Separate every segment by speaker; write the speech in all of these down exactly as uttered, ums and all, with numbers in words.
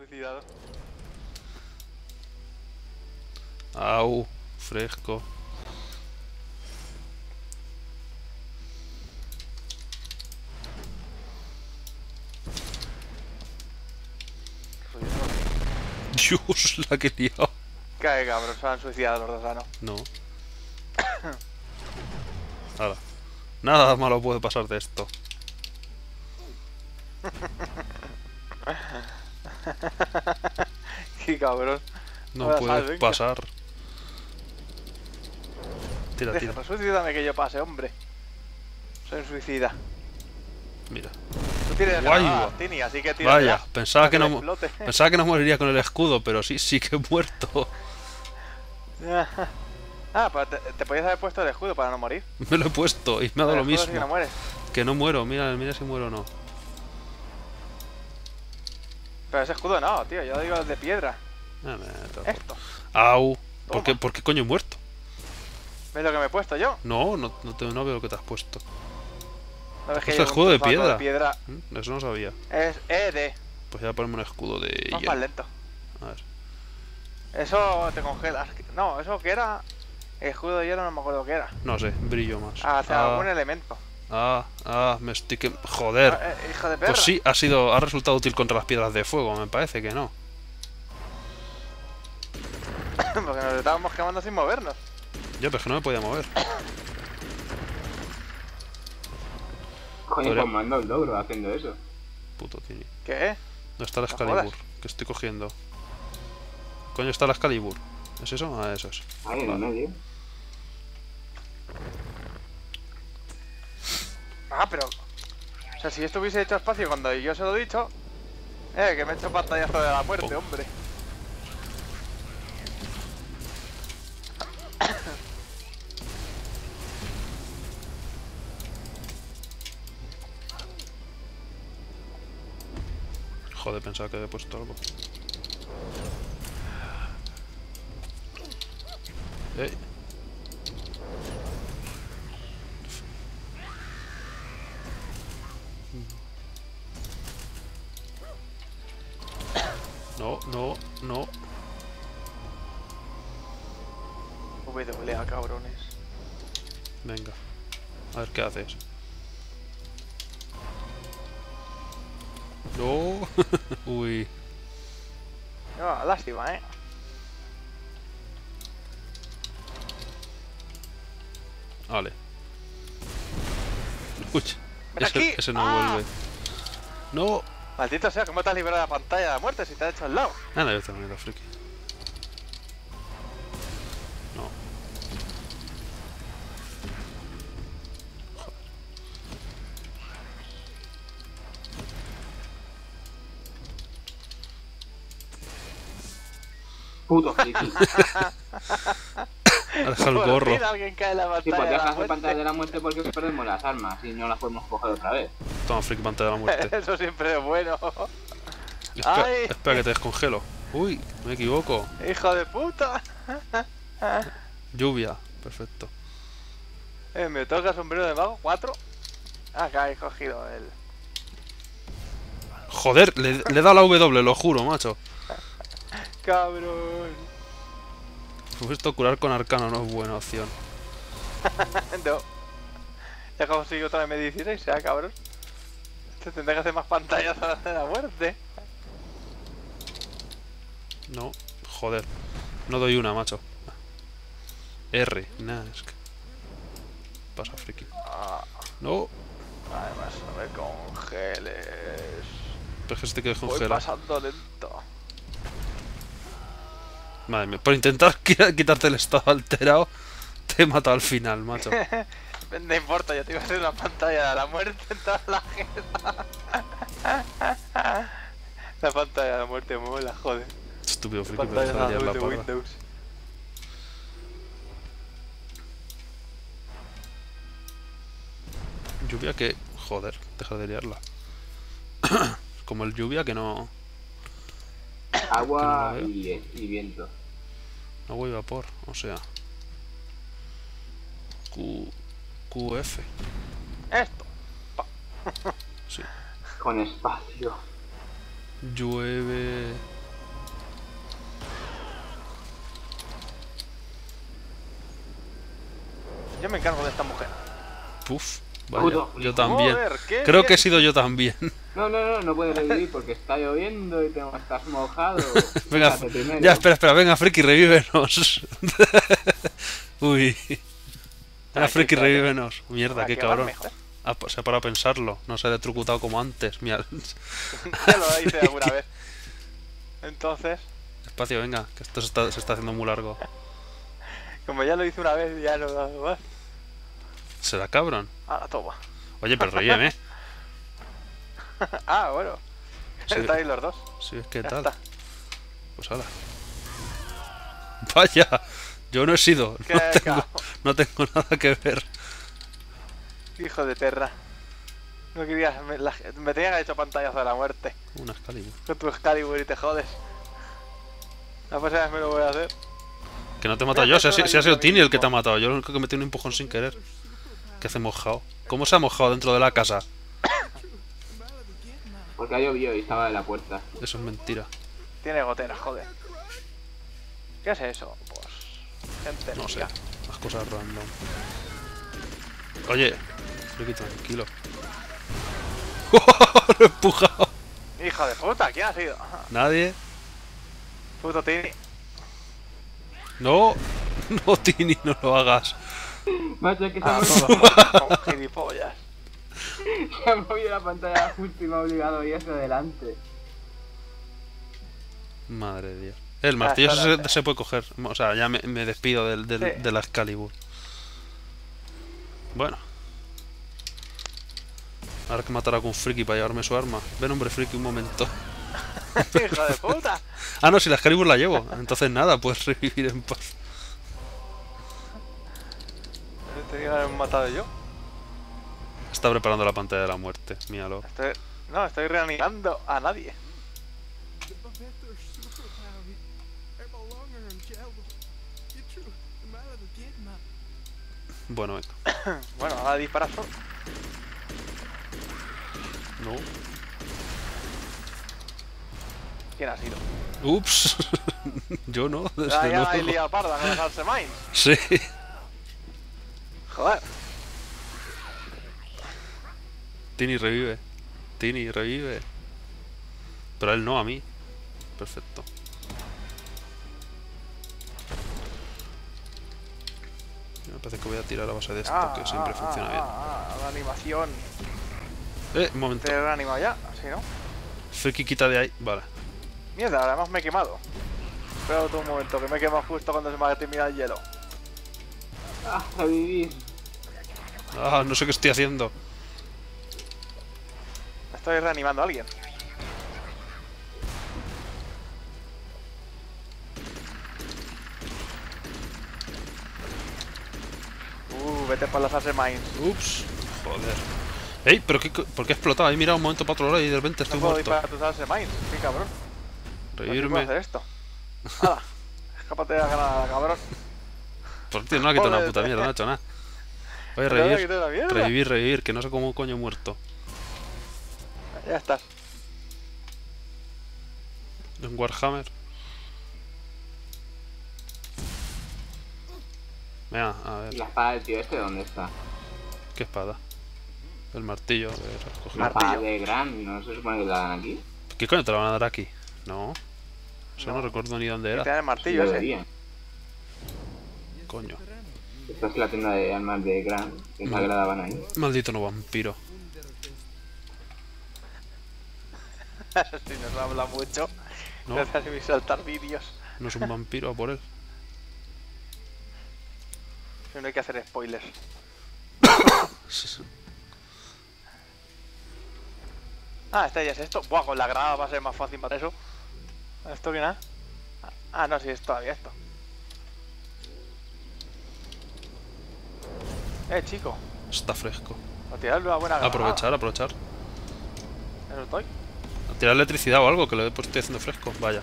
Speaker 1: suicidado.
Speaker 2: Au, fresco. Dios, la que he liado.
Speaker 1: Cae, cabrón, se han suicidado los dos, ¿ah, no?
Speaker 2: No. Nada. Nada malo puede pasar de esto.
Speaker 1: Qué cabrón.
Speaker 2: No
Speaker 1: Ahora
Speaker 2: puede
Speaker 1: sal, venga.
Speaker 2: pasar. Tira, tira.
Speaker 1: Déjame, suicídame que yo pase, hombre. Soy un suicida.
Speaker 2: Mira.
Speaker 1: Tú tienes
Speaker 2: Guay,
Speaker 1: granadas,
Speaker 2: va.
Speaker 1: Tini, así que tira.
Speaker 2: Vaya, pensaba
Speaker 1: para
Speaker 2: que no
Speaker 1: le
Speaker 2: mu-
Speaker 1: explote.
Speaker 2: pensaba que no moriría con el escudo, pero sí, sí que he muerto.
Speaker 1: Ah, pues te, te podías haber puesto el escudo para no morir.
Speaker 2: Me lo he puesto y me ha dado
Speaker 1: El
Speaker 2: lo
Speaker 1: escudo sí que no
Speaker 2: mismo.
Speaker 1: mueres.
Speaker 2: Que no muero, mira, mira si muero o no.
Speaker 1: Pero ese escudo no, tío, yo digo el de piedra.
Speaker 2: Ah, me toco.
Speaker 1: Esto.
Speaker 2: Au. ¿Por qué,
Speaker 1: Toma.
Speaker 2: ¿Por qué coño he muerto?
Speaker 1: ¿Ves lo que me he puesto yo?
Speaker 2: No, no, no, te- no veo lo que te has puesto.
Speaker 1: ¿No ves que
Speaker 2: Pues el
Speaker 1: llevo un
Speaker 2: escudo de
Speaker 1: trozaco
Speaker 2: piedra.
Speaker 1: de piedra?
Speaker 2: ¿Mm? Eso no sabía.
Speaker 1: Es E D.
Speaker 2: Pues ya ponemos un escudo de
Speaker 1: Vas
Speaker 2: hielo.
Speaker 1: más lento.
Speaker 2: A ver.
Speaker 1: Eso te congelas. No, eso que era. El escudo de hielo no me acuerdo qué era.
Speaker 2: No sé, brillo más.
Speaker 1: Ah, hacia
Speaker 2: ah,
Speaker 1: algún elemento.
Speaker 2: ah, ah, me estoy que... Joder.
Speaker 1: Ah, eh, hijo de perra.
Speaker 2: Pues sí, ha sido, ha resultado útil contra las piedras de fuego, me parece que no.
Speaker 1: Porque nos estábamos quemando sin movernos.
Speaker 2: Yo, pero es que no me podía mover.
Speaker 3: Coño,
Speaker 2: Podría-
Speaker 3: pues manda un logro haciendo eso.
Speaker 2: Puto Tini.
Speaker 1: ¿Qué?
Speaker 2: ¿Dónde está la
Speaker 1: No
Speaker 2: Excalibur?
Speaker 1: jodas.
Speaker 2: Que estoy cogiendo. Coño, está la Excalibur. ¿Es eso? Ah, eso es.
Speaker 3: Ahí en el
Speaker 2: Vale.
Speaker 3: medio.
Speaker 1: Ah, pero. O sea, si esto hubiese hecho espacio cuando yo se lo he dicho. Eh, que me he hecho pantallazo de la muerte,
Speaker 2: Oh.
Speaker 1: hombre.
Speaker 2: Joder, pensaba que había puesto algo. Ey. No, no, no.
Speaker 1: W A, cabrones.
Speaker 2: Venga. A ver qué haces. No. Uy.
Speaker 1: No, lástima, eh.
Speaker 2: Vale. Uy.
Speaker 1: ¡Ven
Speaker 2: Ese,
Speaker 1: aquí!
Speaker 2: ese no
Speaker 1: ¡Ah!
Speaker 2: vuelve. No.
Speaker 1: Maldito sea, ¿cómo te has liberado de la pantalla de la muerte si te has hecho al lado?
Speaker 2: Ah, no, yo también lo friki. No.
Speaker 3: Puto friki.
Speaker 2: Ha dejado el
Speaker 1: Por
Speaker 2: gorro.
Speaker 1: fin alguien cae en la
Speaker 3: Sí,
Speaker 1: pantalla
Speaker 3: pues
Speaker 1: de la
Speaker 3: dejas de
Speaker 1: muerte.
Speaker 3: pantalla de la muerte porque perdemos las armas y no las podemos coger otra vez.
Speaker 2: Toma, friki, pantalla de la muerte.
Speaker 1: Eso siempre es bueno.
Speaker 2: Espera,
Speaker 1: Ay.
Speaker 2: espera que te descongelo. Uy, me equivoco.
Speaker 1: ¡Hijo de puta!
Speaker 2: Lluvia. Perfecto.
Speaker 1: Eh, me toca sombrero de mago, cuatro. Acá he cogido el.
Speaker 2: Joder, le, le he dado la W, lo juro, macho.
Speaker 1: Cabrón.
Speaker 2: Pues esto curar con arcano no es buena opción.
Speaker 1: No. Ya consigo otra M dieciséis, sea cabrón. Este tendrá que hacer más pantallas de la muerte.
Speaker 2: No, joder. No doy una, macho. R, nah, es que... Pasa, friki.
Speaker 1: Ah,
Speaker 2: No,
Speaker 1: además, no me congeles.
Speaker 2: pero es que se te quede
Speaker 1: Voy
Speaker 2: congelado.
Speaker 1: pasando lento.
Speaker 2: Madre mía, por intentar qui- quitarte el estado alterado, te he matado al final, macho.
Speaker 1: No importa, yo te iba a hacer una pantalla de la muerte en toda la jeta. La pantalla de la muerte mola, joder.
Speaker 2: Estúpido friki, pero
Speaker 1: Pantalla
Speaker 2: deja de
Speaker 1: de
Speaker 2: liar
Speaker 1: la
Speaker 2: la
Speaker 1: luz de
Speaker 2: parda.
Speaker 1: Windows.
Speaker 2: Lluvia que... Joder, deja de liarla. Como el lluvia que no...
Speaker 3: Agua
Speaker 2: Que no la veo.
Speaker 3: y, y viento.
Speaker 2: Agua y vapor, o sea... Q... Q F.
Speaker 1: Esto.
Speaker 2: Sí.
Speaker 3: Con espacio.
Speaker 2: Llueve...
Speaker 1: Yo me encargo de esta mujer.
Speaker 2: Puf, vaya,
Speaker 3: Puto.
Speaker 2: yo también.
Speaker 1: Joder, qué
Speaker 2: Creo que he
Speaker 1: bien.
Speaker 2: sido yo también.
Speaker 3: No, no, no, no puedes revivir porque está lloviendo y te estás mojado.
Speaker 2: Venga,
Speaker 3: Fíjate primero.
Speaker 2: ya, espera, espera, venga, Friki, revívenos. Uy. Venga,
Speaker 1: Aquí,
Speaker 2: Friki,
Speaker 1: espérate.
Speaker 2: revívenos. Mierda,
Speaker 1: Para
Speaker 2: qué
Speaker 1: que
Speaker 2: cabrón.
Speaker 1: va mejor.
Speaker 2: Ah, pues se ha parado a pensarlo. No se ha electrocutado como antes. Mira.
Speaker 1: Ya lo hice alguna vez. Entonces,
Speaker 2: Espacio, venga, que esto se está, se está haciendo muy largo.
Speaker 1: como ya lo hice una vez, ya no da más.
Speaker 2: ¿Será cabrón?
Speaker 1: Ahora toma.
Speaker 2: Oye, pero revíveme.
Speaker 1: Ah, bueno.
Speaker 2: Sí.
Speaker 1: Estáis los dos.
Speaker 2: Sí, es que
Speaker 1: Ya
Speaker 2: tal.
Speaker 1: está.
Speaker 2: Pues hala. Vaya, yo no he sido.
Speaker 1: Qué
Speaker 2: No tengo,
Speaker 1: cabrón.
Speaker 2: no tengo nada que ver.
Speaker 1: Hijo de perra. No querías. Me, la- me tenía que haber hecho pantallazo de la muerte.
Speaker 2: Una Excalibur.
Speaker 1: Con tu Excalibur y te jodes. La próxima vez me lo voy a hacer.
Speaker 2: Que no te he matado
Speaker 1: Voy a
Speaker 2: yo, si ha,
Speaker 1: hacer
Speaker 2: si-
Speaker 1: una
Speaker 2: si ha sido
Speaker 1: ayuda
Speaker 2: Tini el que
Speaker 1: mismo.
Speaker 2: te ha matado. Yo lo único que metí un empujón sin querer. ¿Qué hace mojado? ¿Cómo se ha mojado dentro de la casa?
Speaker 3: Porque ha llovido y estaba en la puerta.
Speaker 2: Eso es mentira.
Speaker 1: Tiene goteras, joder. ¿Qué es eso? Pues. Gente
Speaker 2: No sé.
Speaker 1: mía.
Speaker 2: Las cosas random. Oye, Friki, tranquilo. Lo he empujado.
Speaker 1: Hijo de puta, ¿quién ha sido?
Speaker 2: Nadie.
Speaker 1: Puto Tini.
Speaker 2: No, no, Tini, no lo hagas.
Speaker 3: Macho, es que se,
Speaker 1: Ah,
Speaker 3: ha
Speaker 1: todos
Speaker 3: movido,
Speaker 1: con gilipollas.
Speaker 3: se ha movido la pantalla justo y me ha obligado a ir hacia adelante.
Speaker 2: Madre de Dios. El martillo
Speaker 1: Ah,
Speaker 2: se,
Speaker 1: espérate.
Speaker 2: se puede coger. O sea, ya me, me despido del, del-
Speaker 1: Sí.
Speaker 2: de la Excalibur. Bueno. Ahora que matar a algún friki para llevarme su arma. Ven, hombre, friki, un momento.
Speaker 1: Hijo de puta.
Speaker 2: Ah, no, si la Excalibur la llevo. Entonces nada, puedes revivir en paz.
Speaker 1: Tenía que haber matado yo.
Speaker 2: Está preparando la pantalla de la muerte. Míralo.
Speaker 1: Estoy... No, estoy reanimando a nadie.
Speaker 4: The Professor superpower. Er belangen en geld. Je true. De malle de dit man.
Speaker 2: Bueno, venga.
Speaker 1: Bueno, ahora disparas solo.
Speaker 2: No.
Speaker 1: ¿Quién ha sido?
Speaker 2: Ups. Yo no, desde
Speaker 1: Ah, ya hay
Speaker 2: luego.
Speaker 1: liado parda con los Alcemain.
Speaker 2: Sí.
Speaker 1: Joder.
Speaker 2: Tini revive. Tini revive. Pero a él no, a mí. Perfecto. Me parece que voy a tirar a base de esto,
Speaker 1: Ah,
Speaker 2: que siempre
Speaker 1: ah,
Speaker 2: funciona
Speaker 1: ah,
Speaker 2: bien.
Speaker 1: Ah, ah, la animación.
Speaker 2: Eh, un momento.
Speaker 1: ¿Te he reanimado ya? ¿Sí, no?
Speaker 2: Friki, quita de ahí. Vale.
Speaker 1: Mierda, además me he quemado. Espera tú un momento, que me he quemado justo cuando se me ha terminado el hielo.
Speaker 3: Ah, revivir.
Speaker 2: Ah, no sé qué estoy haciendo.
Speaker 1: Estoy reanimando a alguien. Uh, vete por las Alcemain.
Speaker 2: Ups. Joder. Ey, pero qué, co- ¿por qué he explotado? He mirado un momento para otro lado y de repente
Speaker 1: No
Speaker 2: estoy
Speaker 1: puedo
Speaker 2: muerto.
Speaker 1: disparar a tus Alcemain. Qué cabrón. ¿Por qué puedo
Speaker 2: Revivirme.
Speaker 1: hacer esto? ¡Hala! Escápate de la granada, cabrón.
Speaker 2: Por ti no le ha quitado una
Speaker 1: Joder.
Speaker 2: puta mierda, no ha hecho nada. Oye,
Speaker 1: Pero no le
Speaker 2: revivir.
Speaker 1: quité la mierda.
Speaker 2: Revivir, revivir, que no sé cómo coño he muerto.
Speaker 1: Ya estás.
Speaker 2: Un Warhammer. Venga, a
Speaker 3: ¿Y
Speaker 2: ver.
Speaker 3: la espada del tío este dónde está?
Speaker 2: ¿Qué espada? El martillo de recoger.
Speaker 3: La espada
Speaker 1: Martillo.
Speaker 3: de Gran, ¿no se supone que la dan aquí?
Speaker 2: ¿Qué coño te la van a dar aquí? No. Eso no,
Speaker 1: No.
Speaker 2: recuerdo ni dónde
Speaker 1: Y
Speaker 2: era.
Speaker 1: te da el martillo ese.
Speaker 3: Debería.
Speaker 2: Coño.
Speaker 3: Esta es la tienda de armas de Gran. Pensaba que la daban ahí.
Speaker 2: Maldito no vampiro.
Speaker 1: Si nos habla mucho.
Speaker 2: No,
Speaker 1: Gracias a mis saltar vídeos.
Speaker 2: no es un vampiro, a por él.
Speaker 1: No hay que hacer spoilers. Ah, este ya es esto. Buah, con la granada va a ser más fácil para eso. ¿Esto qué nada? Ah, no, sí, es todavía esto. Eh, chico.
Speaker 2: Está fresco.
Speaker 1: A tirarle una buena granada.
Speaker 2: Aprovechar, aprovechar.
Speaker 1: Eso estoy.
Speaker 2: A tirar electricidad o algo, que lo he puesto estoy haciendo fresco. Vaya.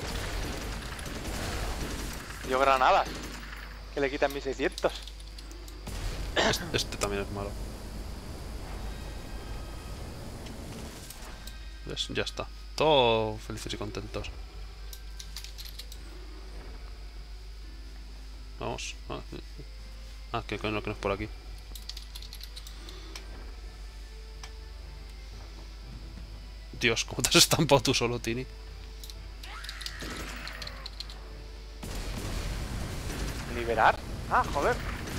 Speaker 1: Yo granadas. Que le quitan mil seiscientos.
Speaker 2: Este, este también es malo. ¿Ves? Ya está. Todos felices y contentos. Vamos. Ah, Ah, que coño, que no es por aquí. Dios, ¿cómo te has estampado tú solo, Tini?
Speaker 1: ¿Liberar? Ah, joder.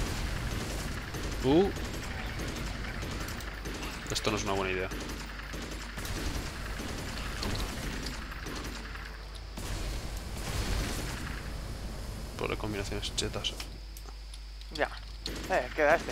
Speaker 2: Uh. Esto no es una buena idea. Pobre combinaciones chetas.
Speaker 1: Ya. Eh, queda este.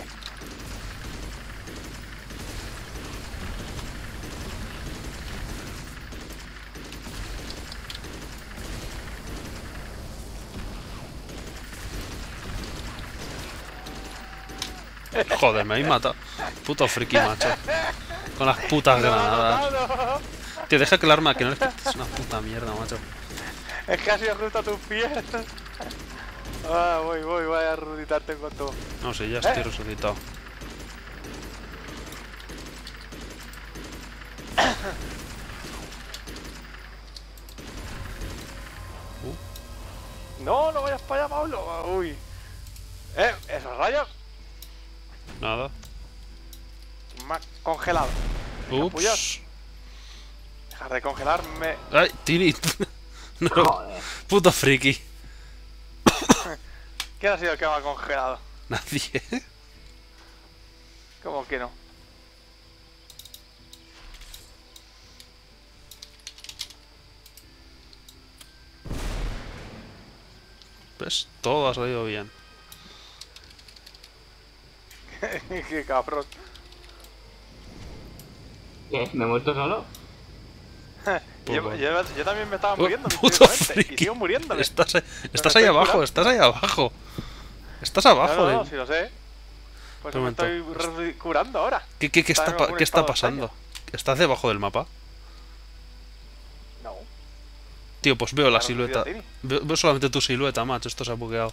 Speaker 2: Joder, me habéis matado. Puto friki, macho. Con las putas granadas.
Speaker 1: ¡No!
Speaker 2: Tío, deja que el arma que no es que es una puta mierda, macho.
Speaker 1: Es que ha sido justo a tus pies. Ah, voy, voy, voy a resucitarte con tu...
Speaker 2: No sé, ya estoy
Speaker 1: ¿Eh?
Speaker 2: resucitado.
Speaker 1: No, no vayas para allá, Pablo. Uy. Eh, esos rayos
Speaker 2: Nada.
Speaker 1: me han congelado. Capullos.
Speaker 2: Ups.
Speaker 1: Dejar de congelarme.
Speaker 2: Ay, Tini. No,
Speaker 3: Joder.
Speaker 2: puto friki.
Speaker 1: ¿Quién ha sido el que me ha congelado?
Speaker 2: Nadie.
Speaker 1: ¿Cómo que no?
Speaker 2: ¿Ves? Todo ha salido bien.
Speaker 1: Qué cabrón.
Speaker 3: ¿Qué? ¿Me he muerto solo?
Speaker 1: Yo, yo, yo también me estaba
Speaker 2: Oh,
Speaker 1: muriendo
Speaker 2: puto
Speaker 1: misteriosamente,
Speaker 2: friki.
Speaker 1: y sigo muriéndome.
Speaker 2: Estás, ahí- estás
Speaker 1: estoy
Speaker 2: ahí abajo,
Speaker 1: curando.
Speaker 2: estás ahí abajo. Estás
Speaker 1: No,
Speaker 2: abajo.
Speaker 1: no, no,
Speaker 2: de-
Speaker 1: si lo sé. Pues
Speaker 2: Un
Speaker 1: me
Speaker 2: momento.
Speaker 1: estoy re- curando ahora.
Speaker 2: ¿Qué, qué, qué
Speaker 1: Está
Speaker 2: está,
Speaker 1: en
Speaker 2: pa-
Speaker 1: algún
Speaker 2: ¿Qué está
Speaker 1: estado
Speaker 2: pasando? ¿Estás debajo del mapa?
Speaker 1: No.
Speaker 2: Tío, pues veo la
Speaker 1: Claro,
Speaker 2: silueta.
Speaker 1: Tini.
Speaker 2: Veo, veo solamente tu silueta, macho. Esto se ha bugueado.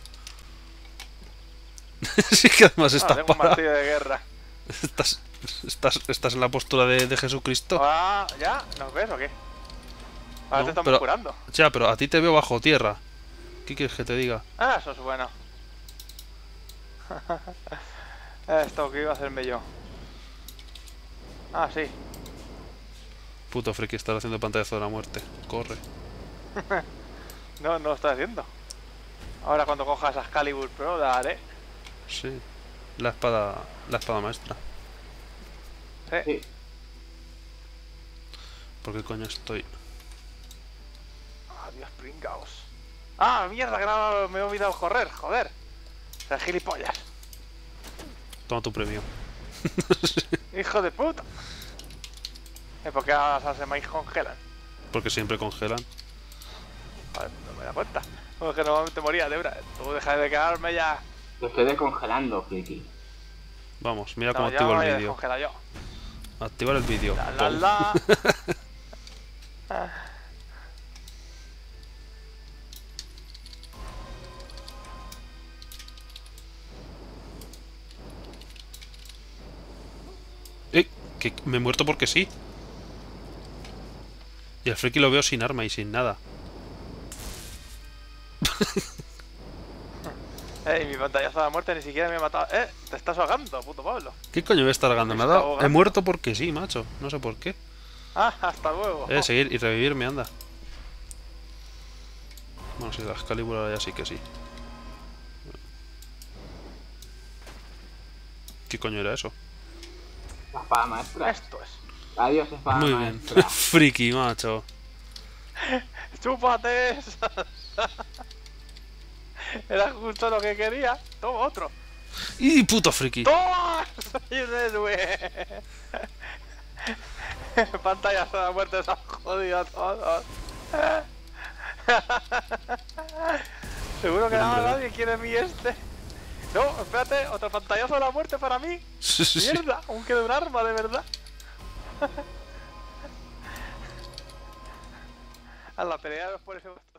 Speaker 2: Sí que además
Speaker 1: Ah,
Speaker 2: estás
Speaker 1: tengo un
Speaker 2: parado.
Speaker 1: martillo de guerra.
Speaker 2: Estás, estás, estás en la postura de, de Jesucristo.
Speaker 1: Ah, ¿ya? ¿Nos ves o qué? Ahora
Speaker 2: No,
Speaker 1: te estamos
Speaker 2: pero-
Speaker 1: curando.
Speaker 2: Ya, pero a ti te veo bajo tierra. ¿Qué quieres que te diga?
Speaker 1: Ah, eso es bueno. Esto que iba a hacerme yo. Ah, sí.
Speaker 2: Puto friki, estás haciendo pantallazo de la muerte. Corre.
Speaker 1: No, no lo estoy haciendo. Ahora cuando cojas esas Excalibur Pro, la haré.
Speaker 2: Sí. La espada. La espada maestra.
Speaker 1: Sí.
Speaker 3: Sí.
Speaker 2: ¿Por qué coño estoy?
Speaker 1: Adiós, pringaos. Ah, mierda, que no me he olvidado correr, joder. O sea, gilipollas.
Speaker 2: Toma tu premio.
Speaker 1: Hijo de puta. ¿Y por qué ahora las almas congelan?
Speaker 2: Porque siempre congelan.
Speaker 1: Joder, no me da cuenta. Porque normalmente moría, Debra. Tú deja de quedarme ya.
Speaker 3: Te estoy descongelando, friki.
Speaker 2: Vamos, mira
Speaker 1: No,
Speaker 2: cómo
Speaker 1: ya
Speaker 2: activo
Speaker 1: me
Speaker 2: el
Speaker 1: voy a
Speaker 2: vídeo.
Speaker 1: descongelar yo.
Speaker 2: Activar el vídeo.
Speaker 1: La la
Speaker 2: Pum.
Speaker 1: la. Ah.
Speaker 2: ¡Eh! Que me he muerto porque sí. Y el friki lo veo sin arma y sin nada.
Speaker 1: Eh, y mi pantallazo de la muerte ni siquiera me ha matado. Eh, te estás ahogando, puto Pablo.
Speaker 2: ¿Qué coño me está largando? Me ha
Speaker 1: está
Speaker 2: dado. He
Speaker 1: ahogando.
Speaker 2: muerto porque sí, macho. No sé por qué.
Speaker 1: Ah, hasta luego.
Speaker 2: Eh, seguir y revivirme, anda. Bueno, si la Excalibur ahora ya sí que sí. ¿Qué coño era eso?
Speaker 3: La espada maestra.
Speaker 1: Esto es.
Speaker 3: Adiós, espada
Speaker 2: Muy bien.
Speaker 3: maestra.
Speaker 2: Friki, macho.
Speaker 1: ¡Chúpate esa! Era justo lo que quería. Toma otro.
Speaker 2: ¡Y puto friki!
Speaker 1: ¡Toma! ¡Soy un héroe! Pantallazo de la muerte se han jodido a todos. Seguro que
Speaker 2: Hombre.
Speaker 1: nada, nadie quiere mi este. No, espérate, otro pantallazo de la muerte para mí.
Speaker 2: Sí, sí, sí.
Speaker 1: Mierda, aún queda un arma de verdad. A la pelea después.